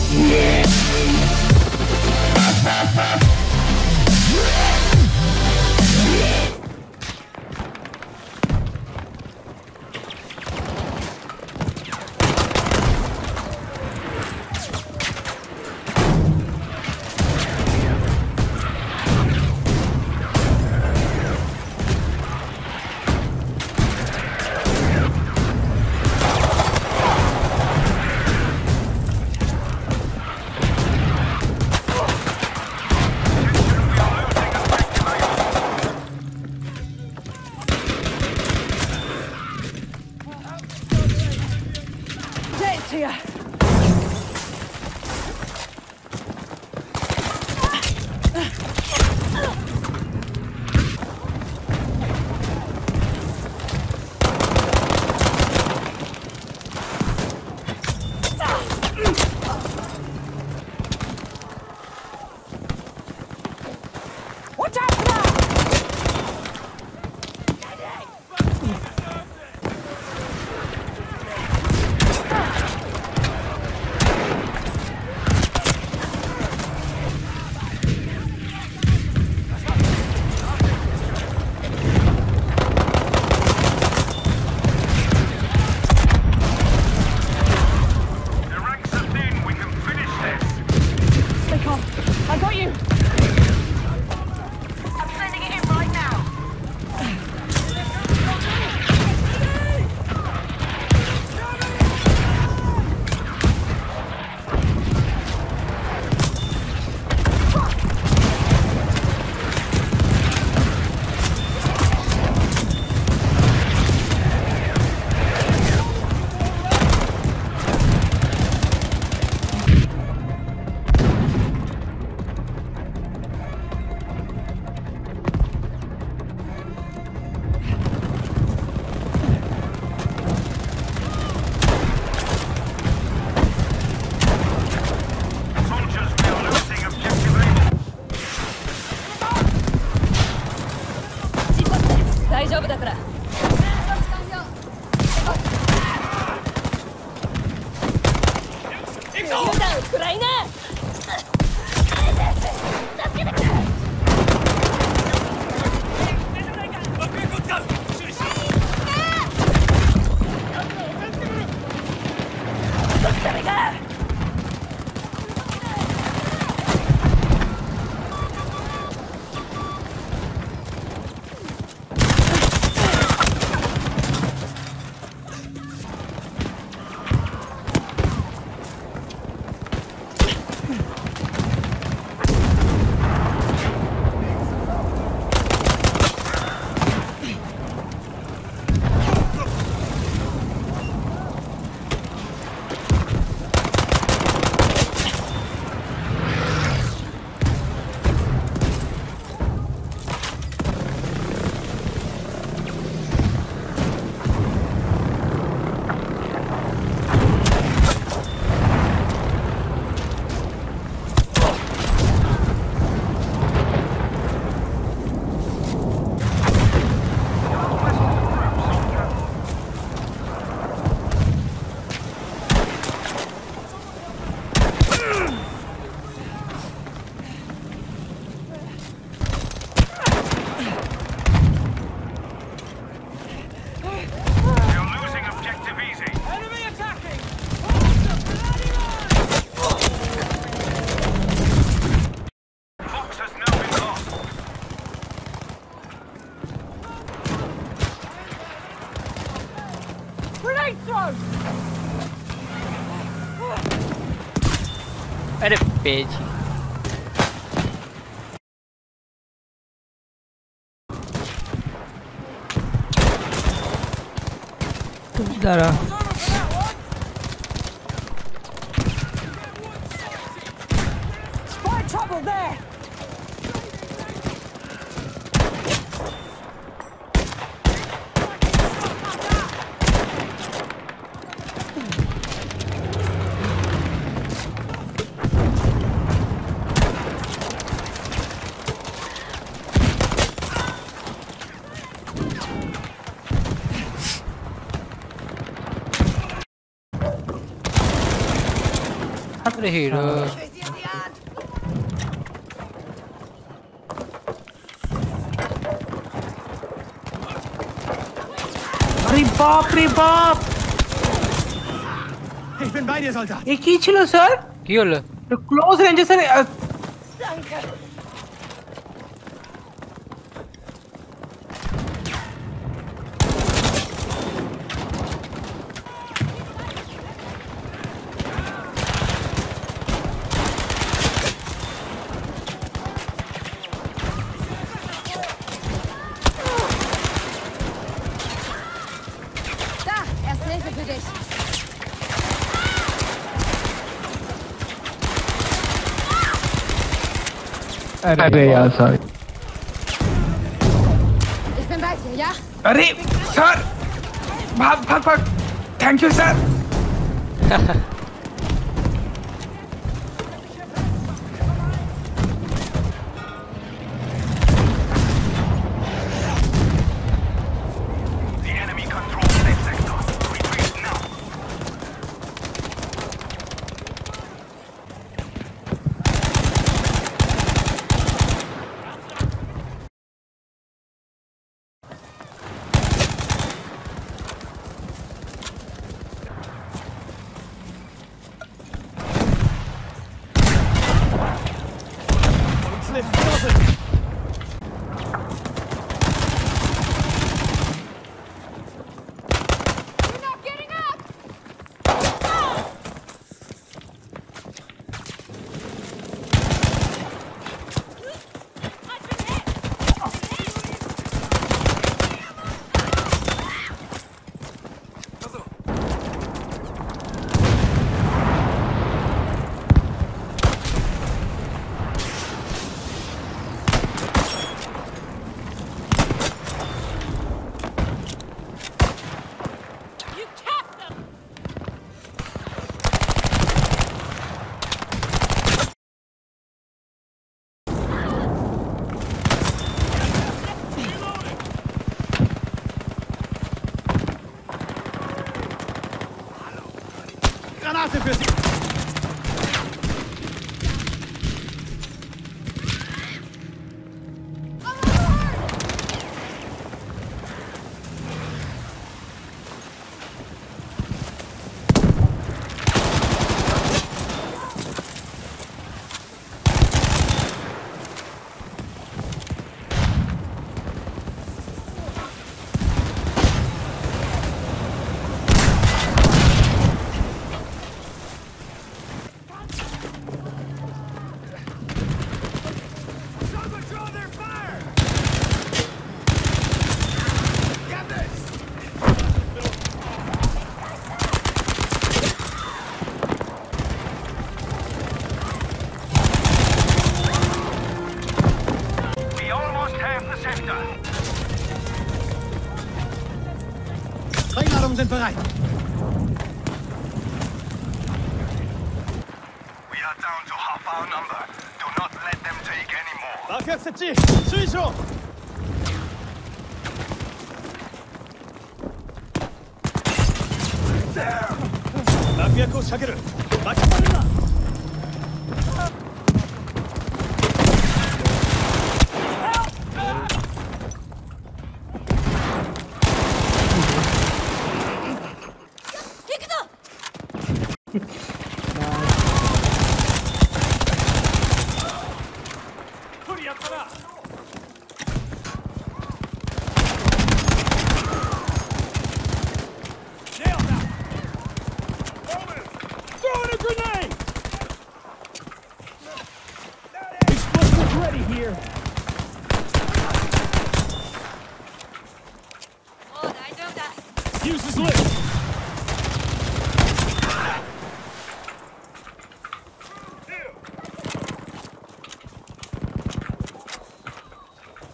अरे पेज दारा अरे हीरो अरे बाप रे बाप Ich bin bei dir, Soldat. এ কি ছিল স্যার কি হলো ক্লোজ রেঞ্জে sir Da, erste Hilfe für dich. अरे यार sorry Ich bin bei dir, ja? अरे सर भाग भाग भाग thank you sir The enemy controls this sector. Retreat now. Let's lift closer. You're not getting up! You kept them! Granate für Sie. Someone draw their fire! Get this! We almost have the sector. Sprengladungen sind bereit. We are down to half our number. Do not let them take any more. Mark accepté. Suis chaud.爆薬を仕掛ける。巻き込むな。 行くぞ！ これやったな。Nailed that. Throwing a grenade. Explosives ready here. Oh, I know that. Fuse is lit.